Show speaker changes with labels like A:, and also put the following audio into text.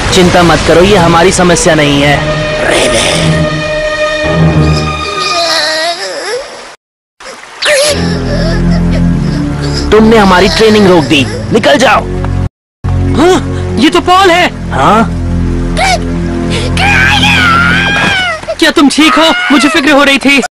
A: चिंता मत करो, ये हमारी समस्या नहीं है। तुमने हमारी ट्रेनिंग रोक दी, निकल जाओ।
B: हाँ, ये तो पॉल है।
A: हाँ?
B: क्या तुम ठीक हो? मुझे फिक्र हो रही थी।